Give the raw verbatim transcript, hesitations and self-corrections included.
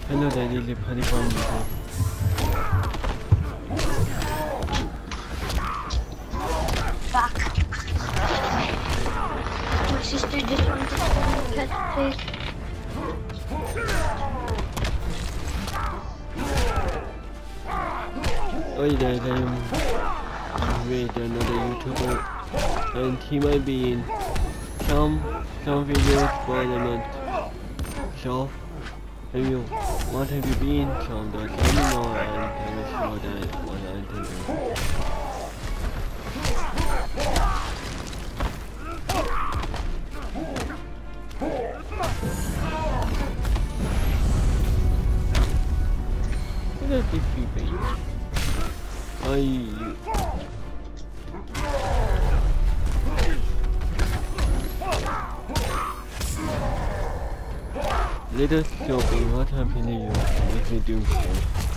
Hello Daddy, live honey from you. Fuck. My sister just wanted to cut face. Oh yeah, I'm with another YouTuber and he might be in some some videos for the month. So if you what have you been, so just let me know and I will show that what I'm thinking. Look at this people. I Let us show me what happened to you if we do so.